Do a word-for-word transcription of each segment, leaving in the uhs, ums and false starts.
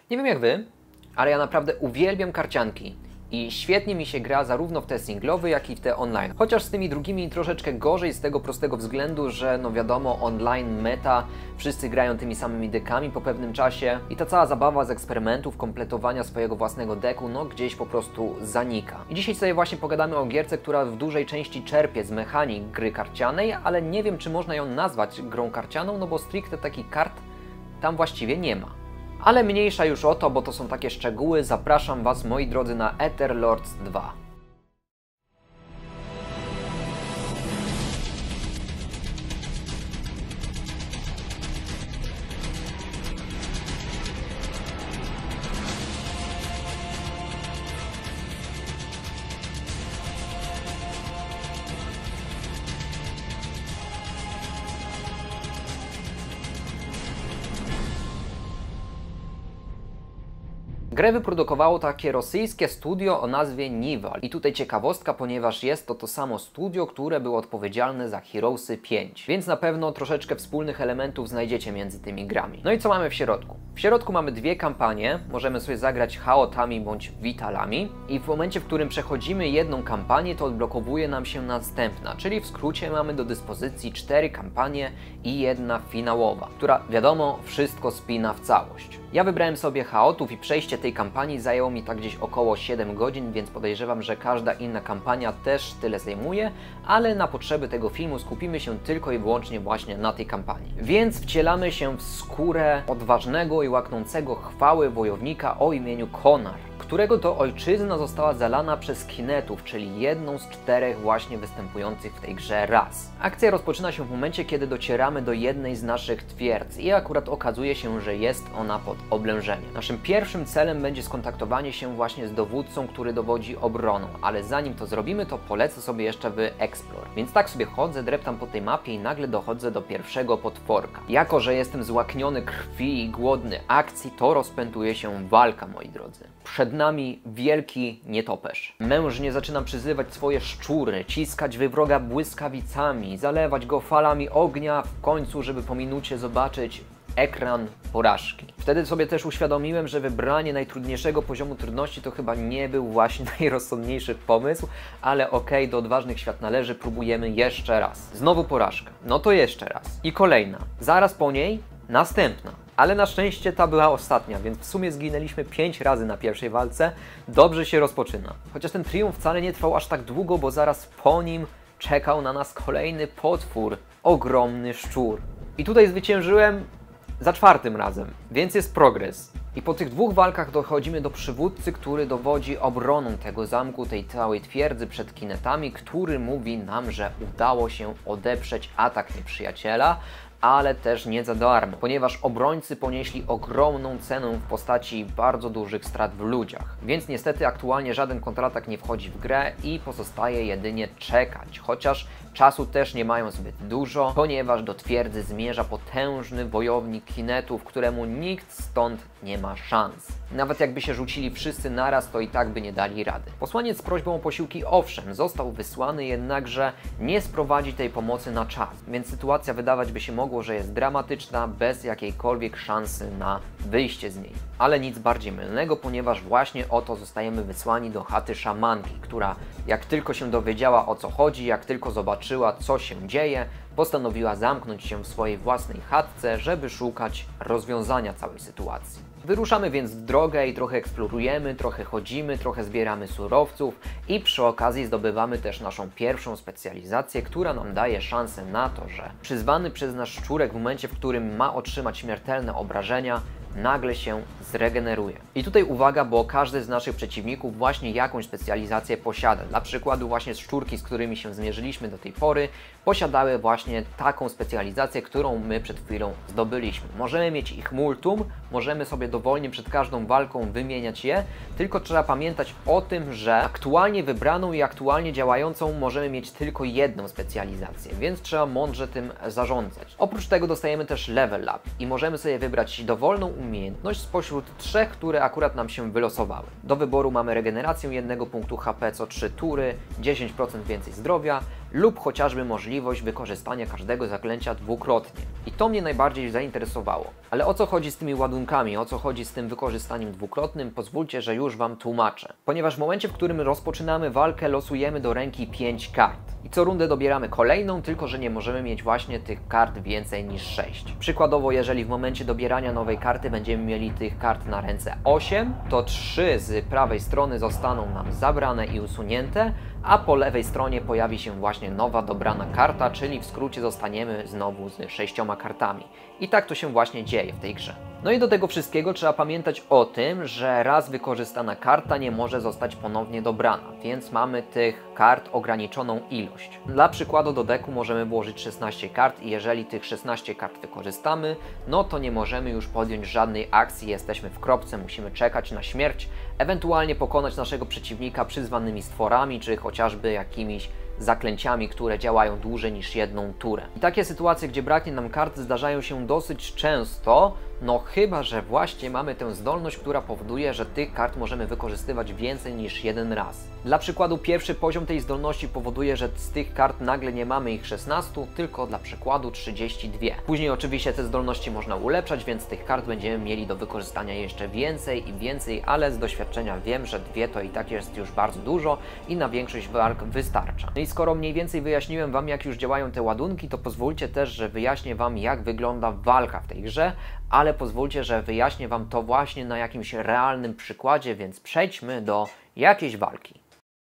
Nie wiem jak wy, ale ja naprawdę uwielbiam karcianki i świetnie mi się gra zarówno w te singlowe, jak i w te online. Chociaż z tymi drugimi troszeczkę gorzej z tego prostego względu, że no wiadomo, online meta, wszyscy grają tymi samymi dekami po pewnym czasie i ta cała zabawa z eksperymentów, kompletowania swojego własnego deku, no gdzieś po prostu zanika. I dzisiaj sobie właśnie pogadamy o gierce, która w dużej części czerpie z mechanik gry karcianej, ale nie wiem, czy można ją nazwać grą karcianą, no bo stricte takich kart tam właściwie nie ma. Ale mniejsza już o to, bo to są takie szczegóły. Zapraszam Was, moi drodzy, na Etherlords dwa. Grę wyprodukowało takie rosyjskie studio o nazwie Nival. I tutaj ciekawostka, ponieważ jest to to samo studio, które było odpowiedzialne za Heroesy pięć. Więc na pewno troszeczkę wspólnych elementów znajdziecie między tymi grami. No i co mamy w środku? W środku mamy dwie kampanie. Możemy sobie zagrać chaotami bądź witalami. I w momencie, w którym przechodzimy jedną kampanię, to odblokowuje nam się następna. Czyli w skrócie mamy do dyspozycji cztery kampanie i jedna finałowa, która wiadomo wszystko spina w całość. Ja wybrałem sobie chaotów i przejście tej kampanii zajęło mi tak gdzieś około siedem godzin, więc podejrzewam, że każda inna kampania też tyle zajmuje, ale na potrzeby tego filmu skupimy się tylko i wyłącznie właśnie na tej kampanii. Więc wcielamy się w skórę odważnego i łaknącego chwały wojownika o imieniu Konar, którego to ojczyzna została zalana przez kinetów, czyli jedną z czterech właśnie występujących w tej grze ras. Akcja rozpoczyna się w momencie, kiedy docieramy do jednej z naszych twierdz i akurat okazuje się, że jest ona pod oblężeniem. Naszym pierwszym celem będzie skontaktowanie się właśnie z dowódcą, który dowodzi obroną, ale zanim to zrobimy, to polecę sobie jeszcze w Explore. Więc tak sobie chodzę, dreptam po tej mapie i nagle dochodzę do pierwszego potworka. Jako że jestem złakniony krwi i głodny akcji, to rozpętuje się walka, moi drodzy. Przed nami wielki nietoperz. Mężnie zaczynam przyzywać swoje szczury, ciskać we wroga błyskawicami, zalewać go falami ognia, w końcu, żeby po minucie zobaczyć ekran porażki. Wtedy sobie też uświadomiłem, że wybranie najtrudniejszego poziomu trudności to chyba nie był właśnie najrozsądniejszy pomysł, ale okej, okay, do odważnych świat należy, próbujemy jeszcze raz. Znowu porażka. No to jeszcze raz. I kolejna. Zaraz po niej następna. Ale na szczęście ta była ostatnia, więc w sumie zginęliśmy pięć razy na pierwszej walce. Dobrze się rozpoczyna. Chociaż ten triumf wcale nie trwał aż tak długo, bo zaraz po nim czekał na nas kolejny potwór. Ogromny szczur. I tutaj zwyciężyłem za czwartym razem, więc jest progres. I po tych dwóch walkach dochodzimy do przywódcy, który dowodzi obroną tego zamku, tej całej twierdzy przed kinetami, który mówi nam, że udało się odeprzeć atak nieprzyjaciela, ale też nie za darmo, ponieważ obrońcy ponieśli ogromną cenę w postaci bardzo dużych strat w ludziach. Więc niestety aktualnie żaden kontratak nie wchodzi w grę i pozostaje jedynie czekać, chociaż czasu też nie mają zbyt dużo, ponieważ do twierdzy zmierza potężny wojownik kinetów, któremu nikt stąd nie ma szans. Nawet jakby się rzucili wszyscy naraz, to i tak by nie dali rady. Posłaniec z prośbą o posiłki owszem został wysłany, jednakże nie sprowadzi tej pomocy na czas, więc sytuacja wydawać by się mogło, że jest dramatyczna, bez jakiejkolwiek szansy na wyjście z niej. Ale nic bardziej mylnego, ponieważ właśnie oto zostajemy wysłani do chaty szamanki, która jak tylko się dowiedziała, o co chodzi, jak tylko zobaczyła, co się dzieje, postanowiła zamknąć się w swojej własnej chatce, żeby szukać rozwiązania całej sytuacji. Wyruszamy więc w drogę i trochę eksplorujemy, trochę chodzimy, trochę zbieramy surowców i przy okazji zdobywamy też naszą pierwszą specjalizację, która nam daje szansę na to, że przyzwany przez nas szczurek w momencie, w którym ma otrzymać śmiertelne obrażenia, nagle się zregeneruje. I tutaj uwaga, bo każdy z naszych przeciwników właśnie jakąś specjalizację posiada. Dla przykładu właśnie szczurki, z którymi się zmierzyliśmy do tej pory, posiadały właśnie taką specjalizację, którą my przed chwilą zdobyliśmy. Możemy mieć ich multum, możemy sobie dowolnie przed każdą walką wymieniać je, tylko trzeba pamiętać o tym, że aktualnie wybraną i aktualnie działającą możemy mieć tylko jedną specjalizację, więc trzeba mądrze tym zarządzać. Oprócz tego dostajemy też level up i możemy sobie wybrać dowolną umiejętność spośród trzech, które akurat nam się wylosowały. Do wyboru mamy regenerację jednego punktu H P co trzy tury, dziesięć procent więcej zdrowia lub chociażby możliwość wykorzystania każdego zaklęcia dwukrotnie. I to mnie najbardziej zainteresowało. Ale o co chodzi z tymi ładunkami, o co chodzi z tym wykorzystaniem dwukrotnym, pozwólcie, że już Wam tłumaczę. Ponieważ w momencie, w którym rozpoczynamy walkę, losujemy do ręki pięć kart. I co rundę dobieramy kolejną, tylko że nie możemy mieć właśnie tych kart więcej niż sześć. Przykładowo, jeżeli w momencie dobierania nowej karty będziemy mieli tych kart na ręce osiem, to trzy z prawej strony zostaną nam zabrane i usunięte, a po lewej stronie pojawi się właśnie nowa dobrana karta, czyli w skrócie zostaniemy znowu z sześcioma kartami. I tak to się właśnie dzieje w tej grze. No i do tego wszystkiego trzeba pamiętać o tym, że raz wykorzystana karta nie może zostać ponownie dobrana, więc mamy tych kart ograniczoną ilość. Dla przykładu do deku możemy włożyć szesnaście kart i jeżeli tych szesnaście kart wykorzystamy, no to nie możemy już podjąć żadnej akcji, jesteśmy w kropce, musimy czekać na śmierć, ewentualnie pokonać naszego przeciwnika przyzwanymi stworami, czy chociażby jakimiś zaklęciami, które działają dłużej niż jedną turę. I takie sytuacje, gdzie braknie nam kart, zdarzają się dosyć często, no chyba że właśnie mamy tę zdolność, która powoduje, że tych kart możemy wykorzystywać więcej niż jeden raz. Dla przykładu pierwszy poziom tej zdolności powoduje, że z tych kart nagle nie mamy ich szesnaście, tylko dla przykładu trzydzieści dwa. Później oczywiście te zdolności można ulepszać, więc tych kart będziemy mieli do wykorzystania jeszcze więcej i więcej, ale z doświadczenia wiem, że dwie to i tak jest już bardzo dużo i na większość walk wystarcza. No i skoro mniej więcej wyjaśniłem Wam, jak już działają te ładunki, to pozwólcie też, że wyjaśnię Wam, jak wygląda walka w tej grze, ale pozwólcie, że wyjaśnię Wam to właśnie na jakimś realnym przykładzie, więc przejdźmy do jakiejś walki.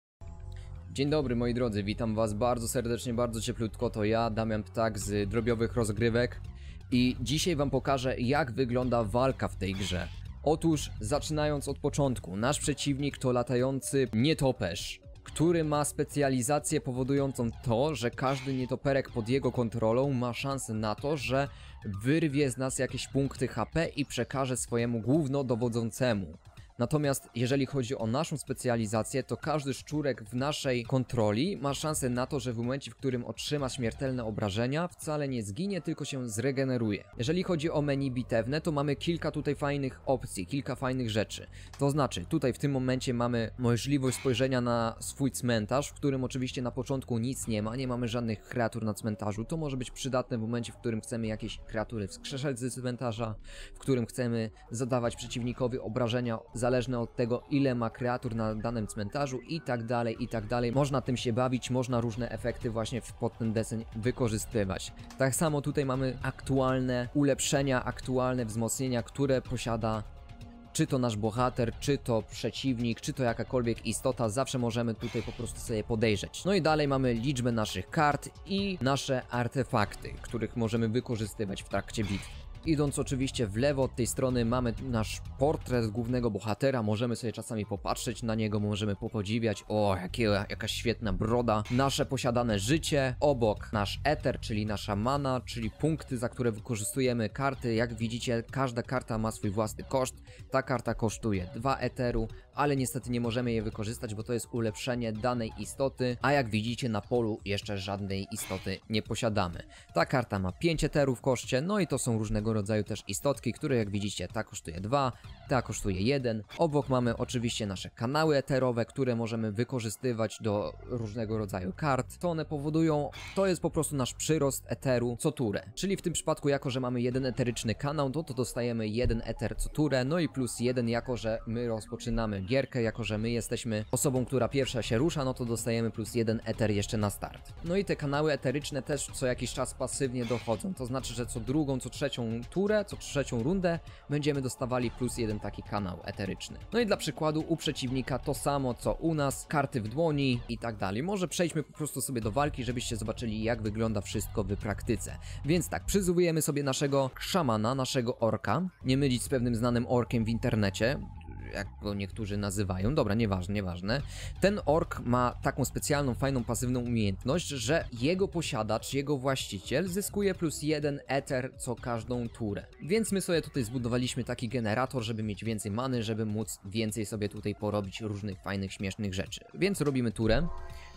Dzień dobry moi drodzy, witam Was bardzo serdecznie, bardzo cieplutko, to ja, Damian Ptak z Drobiowych Rozgrywek i dzisiaj Wam pokażę, jak wygląda walka w tej grze. Otóż, zaczynając od początku, nasz przeciwnik to latający nietoperz, który ma specjalizację powodującą to, że każdy nietoperek pod jego kontrolą ma szansę na to, że wyrwie z nas jakieś punkty H P i przekaże swojemu głównodowodzącemu. Natomiast jeżeli chodzi o naszą specjalizację, to każdy szczurek w naszej kontroli ma szansę na to, że w momencie, w którym otrzyma śmiertelne obrażenia, wcale nie zginie, tylko się zregeneruje. Jeżeli chodzi o menu bitewne, to mamy kilka tutaj fajnych opcji, kilka fajnych rzeczy. To znaczy, tutaj w tym momencie mamy możliwość spojrzenia na swój cmentarz, w którym oczywiście na początku nic nie ma, nie mamy żadnych kreatur na cmentarzu. To może być przydatne w momencie, w którym chcemy jakieś kreatury wskrzeszać z cmentarza, w którym chcemy zadawać przeciwnikowi obrażenia zależne od tego, ile ma kreatur na danym cmentarzu i tak dalej, i tak dalej. Można tym się bawić, można różne efekty właśnie pod ten deseń wykorzystywać. Tak samo tutaj mamy aktualne ulepszenia, aktualne wzmocnienia, które posiada czy to nasz bohater, czy to przeciwnik, czy to jakakolwiek istota, zawsze możemy tutaj po prostu sobie podejrzeć. No i dalej mamy liczbę naszych kart i nasze artefakty, których możemy wykorzystywać w trakcie bitwy. Idąc oczywiście w lewo od tej strony mamy nasz portret głównego bohatera, możemy sobie czasami popatrzeć na niego, możemy popodziwiać, o jakie, jakaś świetna broda, nasze posiadane życie, obok nasz eter, czyli nasza mana, czyli punkty, za które wykorzystujemy karty. Jak widzicie, każda karta ma swój własny koszt, ta karta kosztuje dwa eteru, ale niestety nie możemy jej wykorzystać, bo to jest ulepszenie danej istoty, a jak widzicie na polu jeszcze żadnej istoty nie posiadamy. Ta karta ma pięć eterów w koszcie, no i to są różnego rodzaju też istotki, które jak widzicie ta kosztuje dwa, ta kosztuje jeden. Obok mamy oczywiście nasze kanały eterowe, które możemy wykorzystywać do różnego rodzaju kart. To one powodują, to jest po prostu nasz przyrost eteru co turę. Czyli w tym przypadku, jako że mamy jeden eteryczny kanał, to, to dostajemy jeden eter co turę, no i plus jeden, jako że my rozpoczynamy gierkę, jako że my jesteśmy osobą, która pierwsza się rusza, no to dostajemy plus jeden eter jeszcze na start. No i te kanały eteryczne też co jakiś czas pasywnie dochodzą, to znaczy, że co drugą, co trzecią turę, co trzecią rundę będziemy dostawali plus jeden taki kanał eteryczny. No i dla przykładu u przeciwnika to samo co u nas, karty w dłoni i tak dalej. Może przejdźmy po prostu sobie do walki, żebyście zobaczyli, jak wygląda wszystko w praktyce. Więc tak, przyzwujemy sobie naszego szamana, naszego orka, nie mylić z pewnym znanym orkiem w internecie, jak go niektórzy nazywają, dobra, nieważne, nieważne. Ten ork ma taką specjalną, fajną, pasywną umiejętność, że jego posiadacz, jego właściciel zyskuje plus jeden eter co każdą turę. Więc my sobie tutaj zbudowaliśmy taki generator, żeby mieć więcej many, żeby móc więcej sobie tutaj porobić różnych fajnych, śmiesznych rzeczy. Więc robimy turę.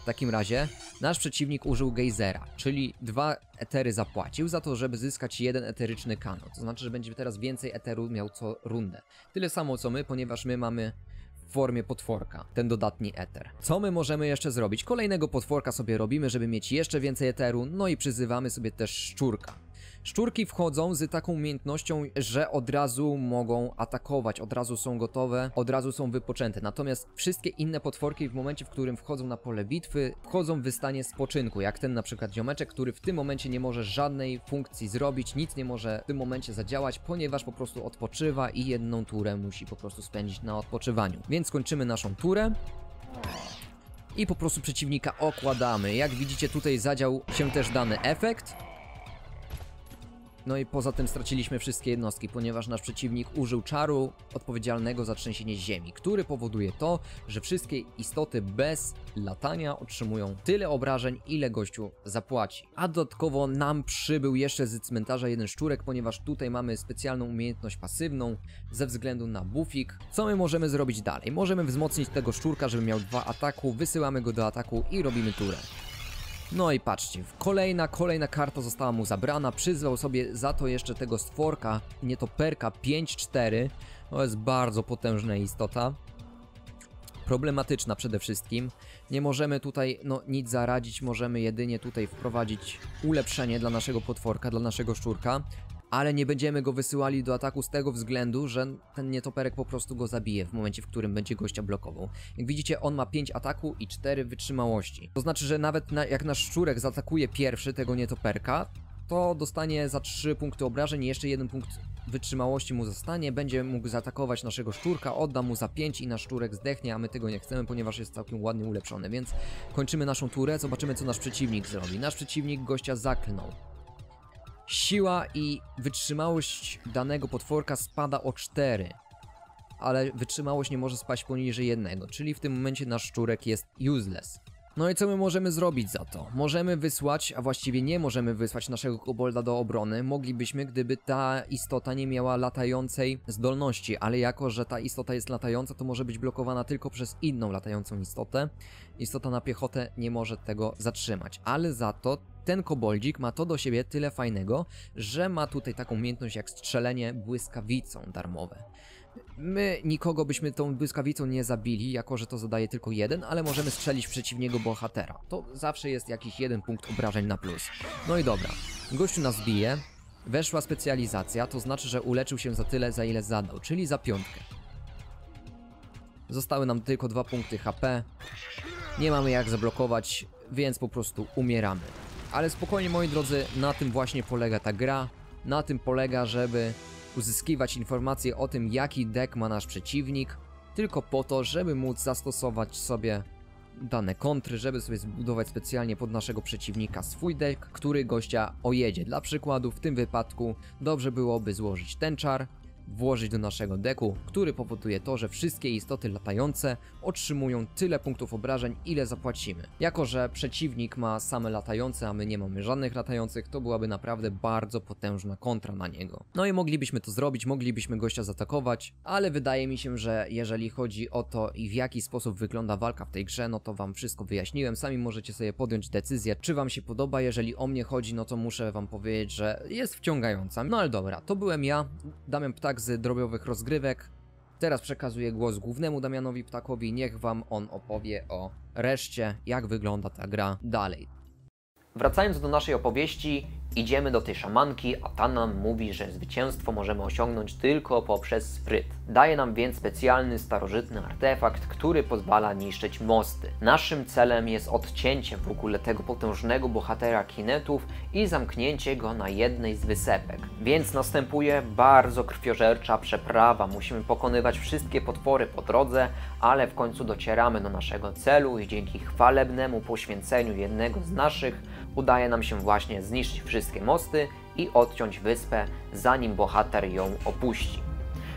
W takim razie nasz przeciwnik użył gejzera, czyli dwa etery zapłacił za to, żeby zyskać jeden eteryczny kanał. To znaczy, że będzie teraz więcej eteru miał co rundę. Tyle samo co my, ponieważ my mamy w formie potworka ten dodatni eter. Co my możemy jeszcze zrobić? Kolejnego potworka sobie robimy, żeby mieć jeszcze więcej eteru, no i przyzywamy sobie też szczurka. Szczurki wchodzą z taką umiejętnością, że od razu mogą atakować, od razu są gotowe, od razu są wypoczęte. Natomiast wszystkie inne potworki w momencie, w którym wchodzą na pole bitwy, wchodzą w stanie spoczynku, jak ten na przykład ziomeczek, który w tym momencie nie może żadnej funkcji zrobić, nic nie może w tym momencie zadziałać, ponieważ po prostu odpoczywa i jedną turę musi po prostu spędzić na odpoczywaniu. Więc kończymy naszą turę. I po prostu przeciwnika okładamy. Jak widzicie, tutaj zadział się też dany efekt. No i poza tym straciliśmy wszystkie jednostki, ponieważ nasz przeciwnik użył czaru odpowiedzialnego za trzęsienie ziemi, który powoduje to, że wszystkie istoty bez latania otrzymują tyle obrażeń, ile gościu zapłaci. A dodatkowo nam przybył jeszcze z cmentarza jeden szczurek, ponieważ tutaj mamy specjalną umiejętność pasywną ze względu na buffik. Co my możemy zrobić dalej? Możemy wzmocnić tego szczurka, żeby miał dwa ataku, wysyłamy go do ataku i robimy turę. No i patrzcie, kolejna, kolejna karta została mu zabrana, przyzwał sobie za to jeszcze tego stworka, nietoperka pięć cztery, to jest bardzo potężna istota, problematyczna przede wszystkim, nie możemy tutaj no nic zaradzić, możemy jedynie tutaj wprowadzić ulepszenie dla naszego potworka, dla naszego szczurka, ale nie będziemy go wysyłali do ataku z tego względu, że ten nietoperek po prostu go zabije w momencie, w którym będzie gościa blokował. Jak widzicie, on ma pięć ataku i cztery wytrzymałości. To znaczy, że nawet na, jak nasz szczurek zaatakuje pierwszy tego nietoperka, to dostanie za trzy punkty obrażeń i jeszcze jeden punkt wytrzymałości mu zostanie, będzie mógł zaatakować naszego szczurka, odda mu za pięć i nasz szczurek zdechnie, a my tego nie chcemy, ponieważ jest całkiem ładnie ulepszony, więc kończymy naszą turę, zobaczymy co nasz przeciwnik zrobi. Nasz przeciwnik gościa zaklnął. Siła i wytrzymałość danego potworka spada o cztery, ale wytrzymałość nie może spaść poniżej jednego, czyli w tym momencie nasz szczurek jest useless. No i co my możemy zrobić za to? Możemy wysłać, a właściwie nie możemy wysłać naszego kobolda do obrony. Moglibyśmy, gdyby ta istota nie miała latającej zdolności, ale jako, że ta istota jest latająca, to może być blokowana tylko przez inną latającą istotę. Istota na piechotę nie może tego zatrzymać, ale za to ten koboldzik ma to do siebie tyle fajnego, że ma tutaj taką umiejętność jak strzelenie błyskawicą darmowe. My nikogo byśmy tą błyskawicą nie zabili, jako że to zadaje tylko jeden, ale możemy strzelić w przeciwniego bohatera. To zawsze jest jakiś jeden punkt obrażeń na plus. No i dobra, gościu nas bije, weszła specjalizacja, to znaczy, że uleczył się za tyle, za ile zadał, czyli za piątkę. Zostały nam tylko dwa punkty H P, nie mamy jak zablokować, więc po prostu umieramy. Ale spokojnie, moi drodzy, na tym właśnie polega ta gra, na tym polega, żeby uzyskiwać informacje o tym, jaki deck ma nasz przeciwnik, tylko po to, żeby móc zastosować sobie dane kontry, żeby sobie zbudować specjalnie pod naszego przeciwnika swój deck, który gościa ojedzie. Dla przykładu, w tym wypadku dobrze byłoby złożyć ten czar, włożyć do naszego deku, który powoduje to, że wszystkie istoty latające otrzymują tyle punktów obrażeń, ile zapłacimy. Jako że przeciwnik ma same latające, a my nie mamy żadnych latających, to byłaby naprawdę bardzo potężna kontra na niego. No i moglibyśmy to zrobić, moglibyśmy gościa zaatakować, ale wydaje mi się, że jeżeli chodzi o to i w jaki sposób wygląda walka w tej grze, no to wam wszystko wyjaśniłem, sami możecie sobie podjąć decyzję, czy wam się podoba. Jeżeli o mnie chodzi, no to muszę wam powiedzieć, że jest wciągająca. No ale dobra, to byłem ja, Damian Ptak z Drobiowych Rozgrywek. Teraz przekazuję głos głównemu Damianowi Ptakowi, niech wam on opowie o reszcie, jak wygląda ta gra dalej. Wracając do naszej opowieści, idziemy do tej szamanki, a ta nam mówi, że zwycięstwo możemy osiągnąć tylko poprzez spryt. Daje nam więc specjalny, starożytny artefakt, który pozwala niszczyć mosty. Naszym celem jest odcięcie w ogóle tego potężnego bohatera kinetów i zamknięcie go na jednej z wysepek. Więc następuje bardzo krwiożercza przeprawa. Musimy pokonywać wszystkie potwory po drodze, ale w końcu docieramy do naszego celu i dzięki chwalebnemu poświęceniu jednego z naszych udaje nam się właśnie zniszczyć wszystkie mosty i odciąć wyspę, zanim bohater ją opuści.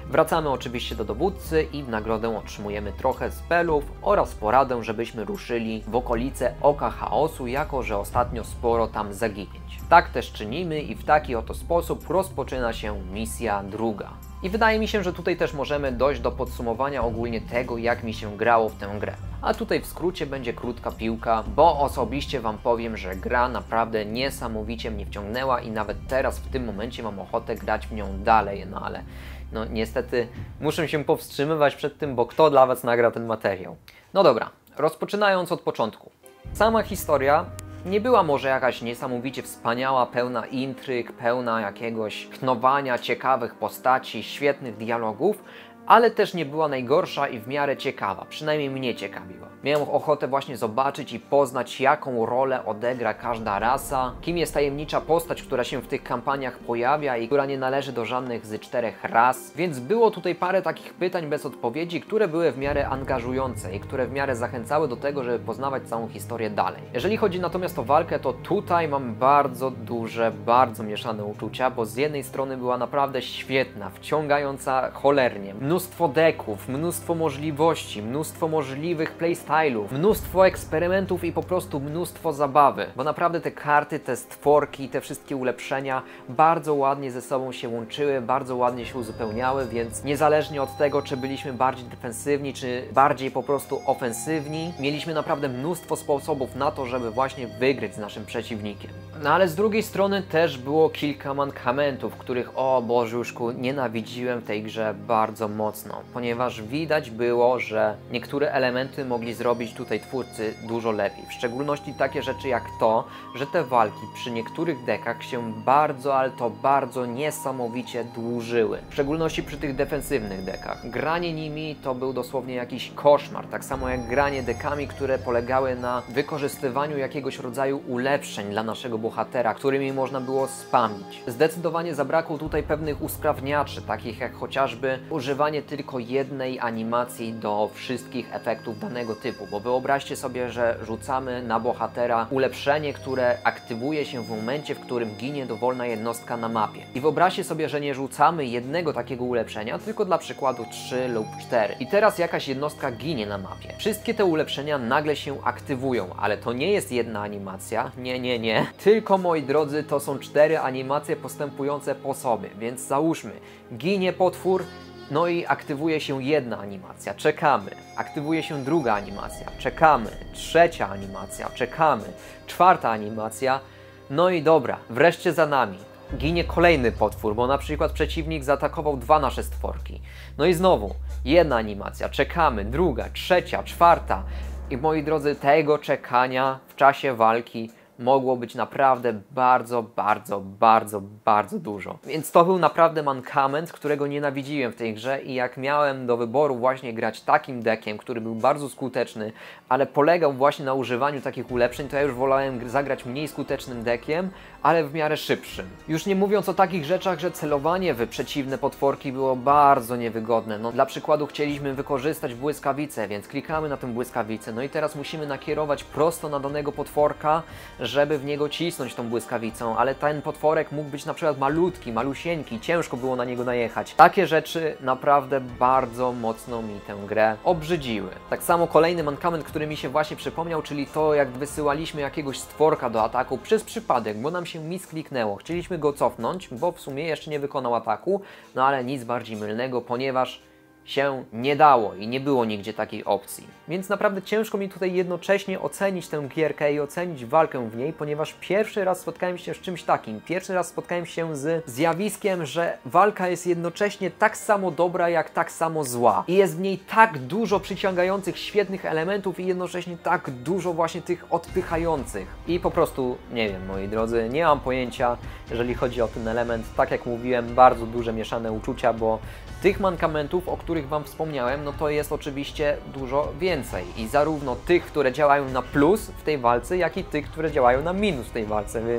Wracamy oczywiście do dowódcy i w nagrodę otrzymujemy trochę spelów oraz poradę, żebyśmy ruszyli w okolice Oka Chaosu, jako że ostatnio sporo tam zaginięć. Tak też czynimy i w taki oto sposób rozpoczyna się misja druga. I wydaje mi się, że tutaj też możemy dojść do podsumowania ogólnie tego, jak mi się grało w tę grę. A tutaj w skrócie będzie krótka piłka, bo osobiście Wam powiem, że gra naprawdę niesamowicie mnie wciągnęła i nawet teraz w tym momencie mam ochotę grać w nią dalej, no ale no niestety muszę się powstrzymywać przed tym, bo kto dla Was nagra ten materiał? No dobra, rozpoczynając od początku. Sama historia nie była może jakaś niesamowicie wspaniała, pełna intryg, pełna jakiegoś knowania ciekawych postaci, świetnych dialogów, ale też nie była najgorsza i w miarę ciekawa, przynajmniej mnie ciekawiła. Miałem ochotę właśnie zobaczyć i poznać, jaką rolę odegra każda rasa, kim jest tajemnicza postać, która się w tych kampaniach pojawia i która nie należy do żadnych z czterech ras, więc było tutaj parę takich pytań bez odpowiedzi, które były w miarę angażujące i które w miarę zachęcały do tego, żeby poznawać całą historię dalej. Jeżeli chodzi natomiast o walkę, to tutaj mam bardzo duże, bardzo mieszane uczucia, bo z jednej strony była naprawdę świetna, wciągająca cholernie, mnóstwo deków, mnóstwo możliwości, mnóstwo możliwych playstyle'ów, mnóstwo eksperymentów i po prostu mnóstwo zabawy, bo naprawdę te karty, te stworki, te wszystkie ulepszenia bardzo ładnie ze sobą się łączyły, bardzo ładnie się uzupełniały, więc niezależnie od tego, czy byliśmy bardziej defensywni, czy bardziej po prostu ofensywni, mieliśmy naprawdę mnóstwo sposobów na to, żeby właśnie wygrać z naszym przeciwnikiem. No ale z drugiej strony też było kilka mankamentów, których o Bożuszku nienawidziłem w tej grze bardzo mocno, ponieważ widać było, że niektóre elementy mogli zrobić tutaj twórcy dużo lepiej. W szczególności takie rzeczy jak to, że te walki przy niektórych dekach się bardzo, ale to bardzo niesamowicie dłużyły. W szczególności przy tych defensywnych dekach. Granie nimi to był dosłownie jakiś koszmar, tak samo jak granie dekami, które polegały na wykorzystywaniu jakiegoś rodzaju ulepszeń dla naszego bohatera, którymi można było spamić. Zdecydowanie zabrakło tutaj pewnych usprawniaczy, takich jak chociażby używanie tylko jednej animacji do wszystkich efektów danego typu, bo wyobraźcie sobie, że rzucamy na bohatera ulepszenie, które aktywuje się w momencie, w którym ginie dowolna jednostka na mapie. I wyobraźcie sobie, że nie rzucamy jednego takiego ulepszenia, tylko dla przykładu trzy lub cztery. I teraz jakaś jednostka ginie na mapie. Wszystkie te ulepszenia nagle się aktywują, ale to nie jest jedna animacja, nie, nie, nie. Tylko, moi drodzy, to są cztery animacje postępujące po sobie, więc załóżmy, ginie potwór, no i aktywuje się jedna animacja, czekamy. Aktywuje się druga animacja, czekamy. Trzecia animacja, czekamy. Czwarta animacja, no i dobra, wreszcie za nami. Ginie kolejny potwór, bo na przykład przeciwnik zaatakował dwa nasze stworki. No i znowu, jedna animacja, czekamy, druga, trzecia, czwarta. I moi drodzy, tego czekania w czasie walki mogło być naprawdę bardzo, bardzo, bardzo, bardzo dużo. Więc to był naprawdę mankament, którego nienawidziłem w tej grze i jak miałem do wyboru właśnie grać takim deckiem, który był bardzo skuteczny, ale polegał właśnie na używaniu takich ulepszeń, to ja już wolałem zagrać mniej skutecznym deckiem, ale w miarę szybszym. Już nie mówiąc o takich rzeczach, że celowanie w przeciwne potworki było bardzo niewygodne. No dla przykładu chcieliśmy wykorzystać błyskawicę, więc klikamy na tę błyskawicę, no i teraz musimy nakierować prosto na danego potworka, żeby w niego cisnąć tą błyskawicą, ale ten potworek mógł być na przykład malutki, malusieńki, ciężko było na niego najechać. Takie rzeczy naprawdę bardzo mocno mi tę grę obrzydziły. Tak samo kolejny mankament, który mi się właśnie przypomniał, czyli to, jak wysyłaliśmy jakiegoś stworka do ataku przez przypadek, bo nam się miskliknęło. Chcieliśmy go cofnąć, bo w sumie jeszcze nie wykonał ataku, no ale nic bardziej mylnego, ponieważ się nie dało i nie było nigdzie takiej opcji. Więc naprawdę ciężko mi tutaj jednocześnie ocenić tę gierkę i ocenić walkę w niej, ponieważ pierwszy raz spotkałem się z czymś takim. Pierwszy raz spotkałem się z zjawiskiem, że walka jest jednocześnie tak samo dobra, jak tak samo zła. I jest w niej tak dużo przyciągających, świetnych elementów i jednocześnie tak dużo właśnie tych odpychających. I po prostu, nie wiem, moi drodzy, nie mam pojęcia, jeżeli chodzi o ten element. Tak jak mówiłem, bardzo duże mieszane uczucia, bo tych mankamentów, o których Wam wspomniałem, no to jest oczywiście dużo więcej. I zarówno tych, które działają na plus w tej walce, jak i tych, które działają na minus w tej walce, więc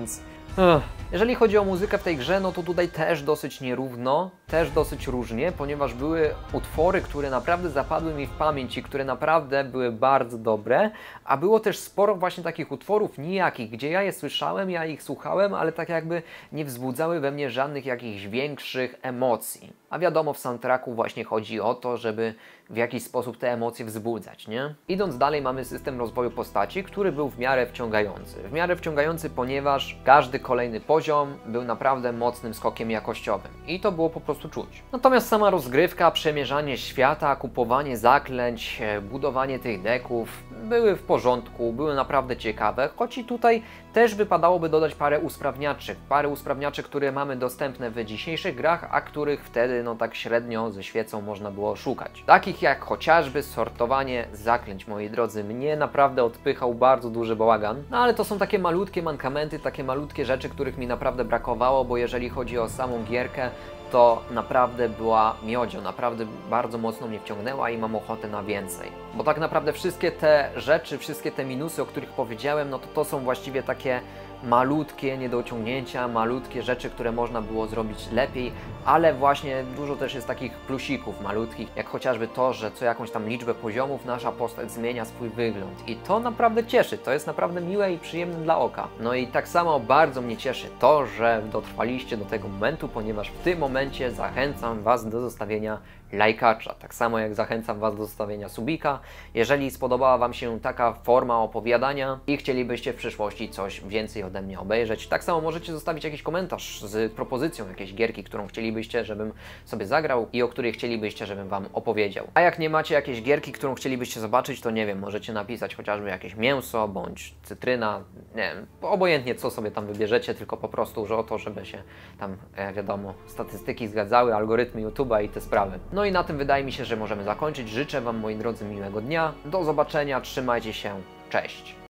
Ech. Jeżeli chodzi o muzykę w tej grze, no to tutaj też dosyć nierówno, też dosyć różnie, ponieważ były utwory, które naprawdę zapadły mi w pamięć i które naprawdę były bardzo dobre, a było też sporo właśnie takich utworów nijakich, gdzie ja je słyszałem, ja ich słuchałem, ale tak jakby nie wzbudzały we mnie żadnych jakichś większych emocji. A wiadomo, w soundtracku właśnie chodzi o to, żeby w jakiś sposób te emocje wzbudzać, nie? Idąc dalej, mamy system rozwoju postaci, który był w miarę wciągający. W miarę wciągający, ponieważ każdy kolejny poziom był naprawdę mocnym skokiem jakościowym i to było po prostu czuć. Natomiast sama rozgrywka, przemierzanie świata, kupowanie zaklęć, budowanie tych deków były w porządku, były naprawdę ciekawe, choć i tutaj też wypadałoby dodać parę usprawniaczy, parę usprawniaczy, które mamy dostępne w dzisiejszych grach, a których wtedy no tak średnio ze świecą można było szukać. Takich jak chociażby sortowanie zaklęć, moi drodzy, mnie naprawdę odpychał bardzo duży bałagan, no ale to są takie malutkie mankamenty, takie malutkie rzeczy, których mi naprawdę brakowało, bo jeżeli chodzi o samą gierkę, to naprawdę była miodzio, naprawdę bardzo mocno mnie wciągnęła i mam ochotę na więcej. Bo tak naprawdę wszystkie te rzeczy, wszystkie te minusy, o których powiedziałem, no to to są właściwie takie malutkie niedociągnięcia, malutkie rzeczy, które można było zrobić lepiej, ale właśnie dużo też jest takich plusików malutkich, jak chociażby to, że co jakąś tam liczbę poziomów nasza postać zmienia swój wygląd i to naprawdę cieszy, to jest naprawdę miłe i przyjemne dla oka. No i tak samo bardzo mnie cieszy to, że dotrwaliście do tego momentu, ponieważ w tym momencie zachęcam Was do zostawienia lajkacza, tak samo jak zachęcam Was do zostawienia subika. Jeżeli spodobała Wam się taka forma opowiadania i chcielibyście w przyszłości coś więcej ode mnie obejrzeć, tak samo możecie zostawić jakiś komentarz z propozycją jakiejś gierki, którą chcielibyście, żebym sobie zagrał i o której chcielibyście, żebym Wam opowiedział. A jak nie macie jakiejś gierki, którą chcielibyście zobaczyć, to nie wiem, możecie napisać chociażby jakieś mięso, bądź cytryna, nie wiem, obojętnie co sobie tam wybierzecie, tylko po prostu że o to, żeby się tam, e, wiadomo, statystyki zgadzały, algorytmy YouTube'a i te sprawy. No i na tym wydaje mi się, że możemy zakończyć. Życzę Wam, moi drodzy, miłego dnia. Do zobaczenia, trzymajcie się, cześć!